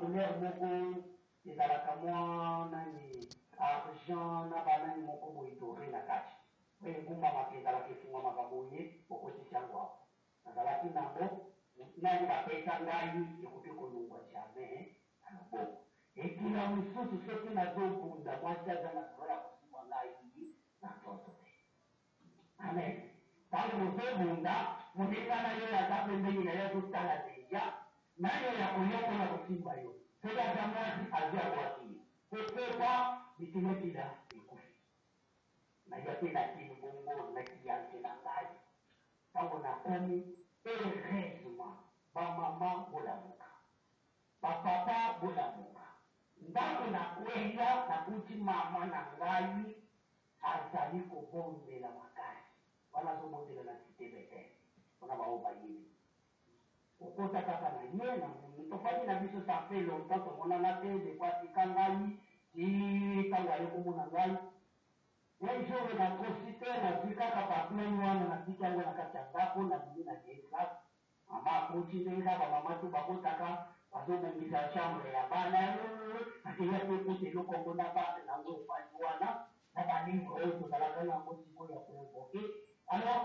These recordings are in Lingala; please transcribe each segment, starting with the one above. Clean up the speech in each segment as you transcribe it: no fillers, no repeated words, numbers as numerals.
couleur moko ezalaka mwa nani argent na banani moko boye doré na kati oyo ekumbamaka ezalaka efungwamaka boye okotisi yango awa nazalaki nango nani bapesa ngai ekoki kolongwa jamais na loboko ekila mosusu soki nazobunda mwasi aza na solo ya kosimba ngai na nzoto te amen ntango ozobunda moninga na yo aza pembeni na yo azotala deja nayo ya koyokola kosimba yo soki aza mwasi azwi abwaki popepa bitimokila ekufi naya mpe natini bongo nakiyanke na ngai ntango nakomi heureusement bamama bolamuka bapapa bolamuka ndako nakwenga nakuti mama na ngai azali kobondela makasi wana azobondela na site betel mpona bao bayebi okota kaka na ye na moni tofandi na biso ça fait longtemps tomonana te dekwatika ngai ti ntango aye komona ngai un jour nakosi te nazwi kaka paplani wana natiki yango na kati ya ndako nabimi na classe mama akuti ndenge kaka bamama to bakotaka bazobongisa chambre ya bana akeya te kote elokongo na base nango efandi wana na balivre oyo tozalaka nango sikoyo ya koinvoke alors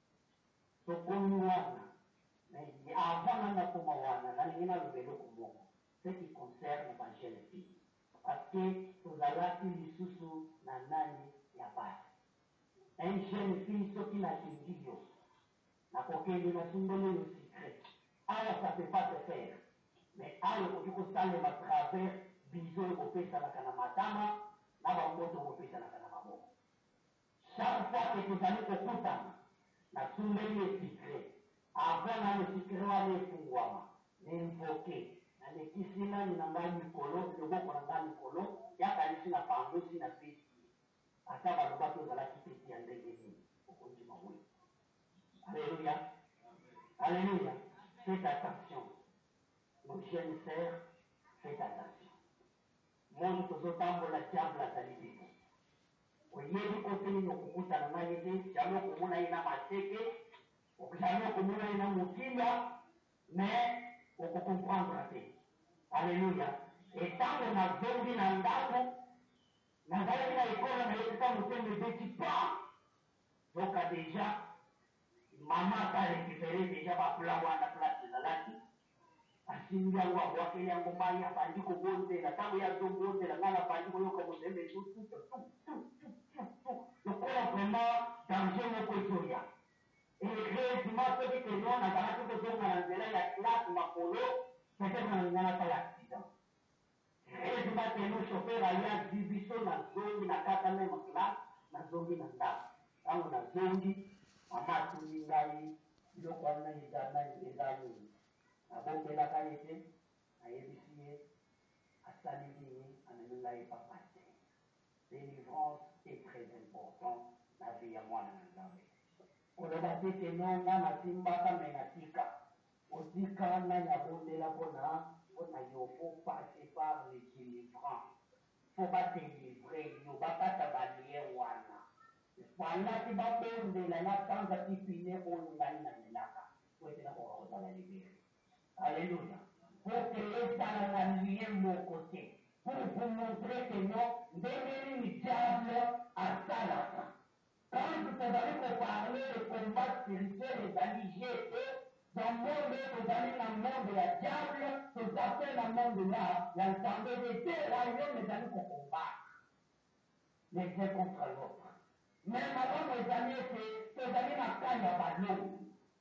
tokomi wana avant nanga koma wana nalingi naloba eloko moko ce qui concerne bajeune fille parce que tozalaki lisusu na nani ya basi un jeune fille soki nalingi yo nakokende nasumbeli yo secret awa ça peut pas se faire mais awa okoki kosalema travers biso ekopesanaka na matama na bamboto ekopesanaka na maboko chaque fois que tozali kokutana nasumbeli yo secret avant nani secret wana efungwama nainvoke nalekisi nani na ngai mikolo loboko na ngai mikolo yakanisi na pangosi na pesi ata balobaki ozalaki pesi ya ndenge nini okondima we alléluia alléluia faites attention nos jeunes sœurs faites attention moni tozotambola diable azali biso oyebi kote nini okokutana naye te jamai okomona ye na maseke jamai okomona ye na mokinga mais okokomprendre te alléluia etango nazongi na ndako nazalaki na ekolo nayebika motema ebeti pa zoka deja mama akarécupere deja bapla wana place ezalaki asimbi yango abwakeli yango mai abandi kobondela ntango ye azobondela ngai nabandi koyoka motema ezotuta lokola vraiment danger moko ezoya heureusement soki keno nazalaki kozonga na nzela ya classe makolo peut-être nalinga nasala accident heureusement keno chauffeur aye azwi biso nazongi na kata meme classe nazongi na ndako ntango nazongi mama atuni ngai biloko wana eza nini nabombelaka ye te nayebisi ye asali nini amemi ngai papa te délivrance est très important na vie ya mwana na nzambe koloba te keno nga nasimbaka me natika otika nani abondela mpona yo fo passe par le délivrant fo badélivre yo bakata balien wana falaki babondela nasanza tipine oyo ngai namelaka po ete nakoka kozala libere alléluia pour que ezala na lien moko te pour vous montrer que non ndenge nini diable asalaka quand tozali koparle de combat spirituel ezali jete dans monde tozali na monde ya diable toza mpe na monde ya nzambe de deux royaume ezali kokombattre les uns contre l'autre mais malamu ezali ete tozali na kani ya balongi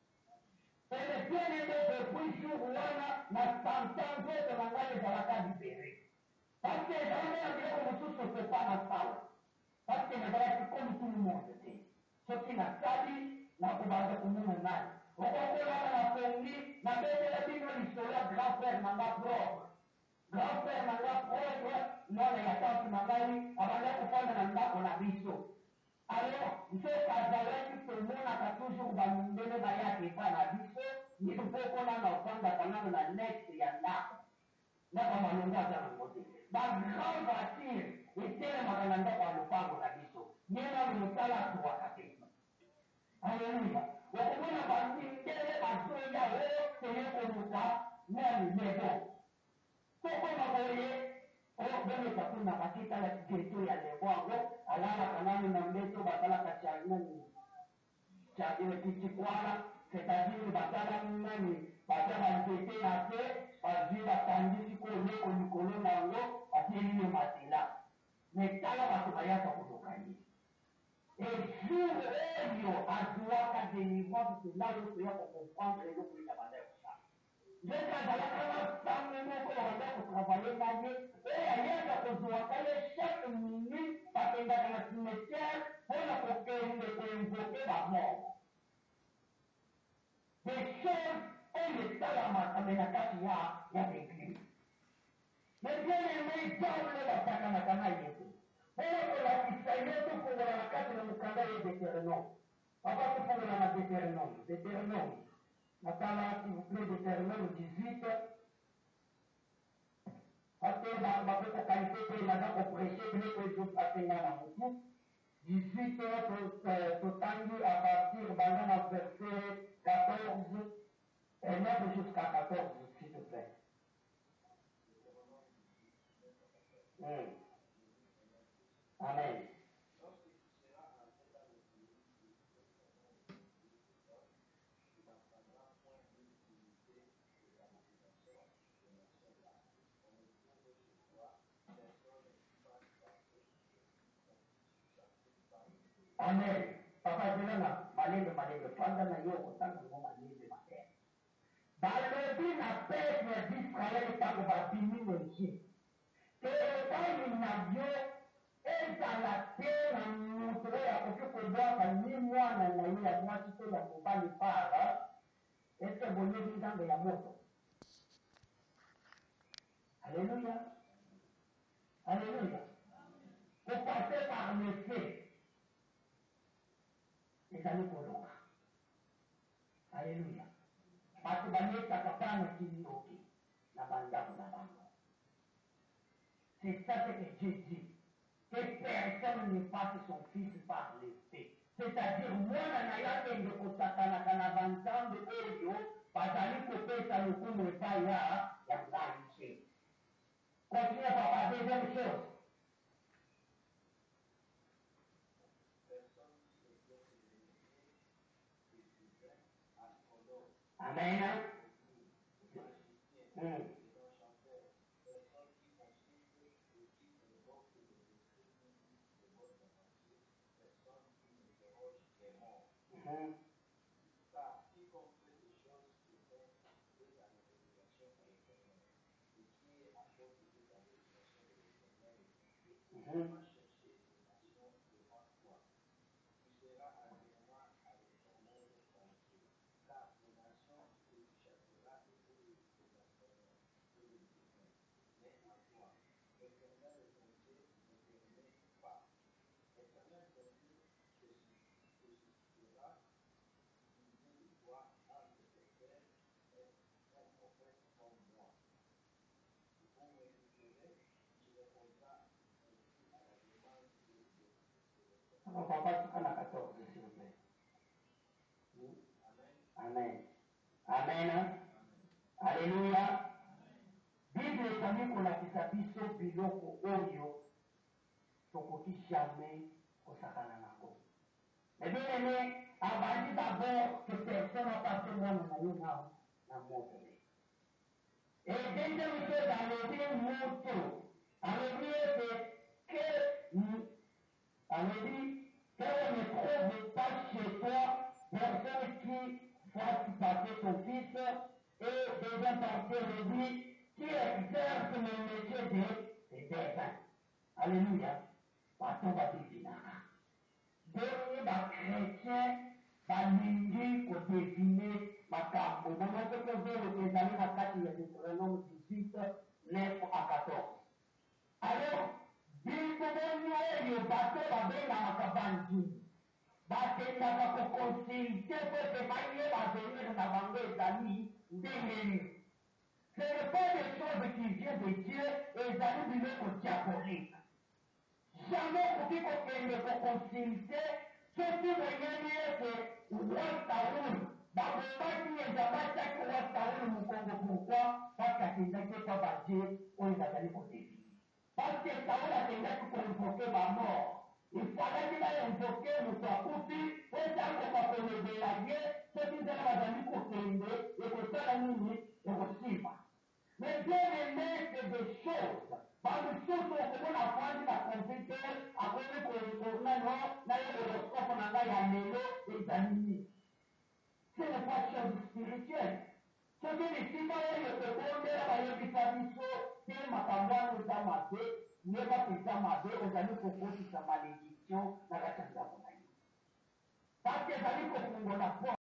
et le bien-aimé depuis jour wana na sentence oyo na ngai ezalaka libere parce que ezalaka na biloko mosusu osepa na sala parce que nazalaki komi tout le monde te soki nasali nakobanda komona ngai okokolaka na pongi nabetela bino lisolo ya grand frère na nga propre grand frère na nga propre mwana ya tante na ngai abanda kofanda na ndako na biso alors nzoka azalaki tomonaka toujours bamindele bayaka epa na biso nipokona na ofandaka nano na net ya ndako ndako malongo aza nango te bagrand voiture etelemaka na ndako ya lopango na biso ye nano mosala atwaka te alleluya okomona bamindele bazoya o teye koluka nani mebo soko bene kakuna kakita ya geto ya lewango alala kanani na mbeto batala kachanani chakile kichikwala c'est-à-dire batala nani batala geto ya te bazi batandisi ko leko likolo nango atieli matela metala bato bayaka kudokani et jour oyo azuaka délivrance c'est là où tu as comprendre les autres qui abandonnent ça Jeka azalaka basango moko babanda kotravaille na ye oyo ayaka kozwaka ye chaque minute bakendaka na cimetière mpona kokende koinvoke bamort des choses oyo esalamaka me na kati ya l'église mais bien aimé diable batakanaka na ye te mpona kolakisa ye tofungola na kati na mokanda ye Deutéronome papa tofungola na Deutéronome Natala, s'il vous plaît, Deutéronome 18. Parce que ma petite qualité, c'est maintenant qu'on prêchait, mais que je vous passe dans mon 18, totangi à partir de verset 14, et 9 jusqu'à 14, s'il te plaît. Amen. Amen. Papa Jelana, malende, fanda na yo kotanga ngo malende matin. Balobi na peuple d'Israël tango babimi nchi. Epai na yo ezala te na moto oyo akoki kozwaka ni mwana na ye ya mwasi to ya mobali para eske boyebi nzambe ya moto. Alléluia. Alléluia. Pour passer par le fait. ezali koloka Alléluia bato bametaka bana kilioki na bandako na bango c'est ça ce que Dieu dit que personne ne passe son fils par le fait c'est-à-dire mwana na ye akende kosakanaka na banzambe oyo bazali kopesa lokumu epai ya ngai te continue papa deuxième chose Amen. Papa, tu la 14, s'il vous plaît. Amen. Amen. Alléluia. Bible ezali kolakisa biso biloko oyo tokoki jamais kosakana nango. Mais bien aimé, abandi d'abord que personne n'a passé mwana na ye na moto. Et deuxième chose, alobi moto. Alobi ete alobi qu'elle ne trouve pas chez toi personne qui fasse passer ton fils et deuxième partie alobi qui exerce le métier de dessin. Alléluia. Bato badevinaka. Donc, chrétien balingi kodevine makambo. Nanazo kozelo ezali na kati ya Deutéronome 18, 9 à 14. Alors, biliboboni oyo bato babengaka bandimi bakendaka kokonsilte po ete bayeba avenir na bango ezali ndenge nini. Ce n'est pas des choses qui viennent de Dieu, ezali biloko diabolique. Jamais okoki kokende kokonsilte soki boyeni ete roi Saul babomaki nzambe atiaki roi Saul mokongo pourquoi parce akendaki epa badie oyo bazali kodevine. Parce invoquer ma mort. Il fallait qu'il aille invoquer le Kwakufi, et tant qu'on va connaître de la guerre, ce qui est la famille Koukende, et que ça la nuit, et aussi pas. Mais bien aimé, c'est des choses. Par le chose qu'on peut apprendre la computer, après qu'on tourne, n'a eu l'horoscope, on a eu un mélo, et d'amis. Ce n'est pas chose spirituelle. Ce que les citoyens de ce monde, c'est ma campagne de Tamate, n'est pas que Tamate, aux amis pour sa malédiction dans la chambre. Parce que les amis pour la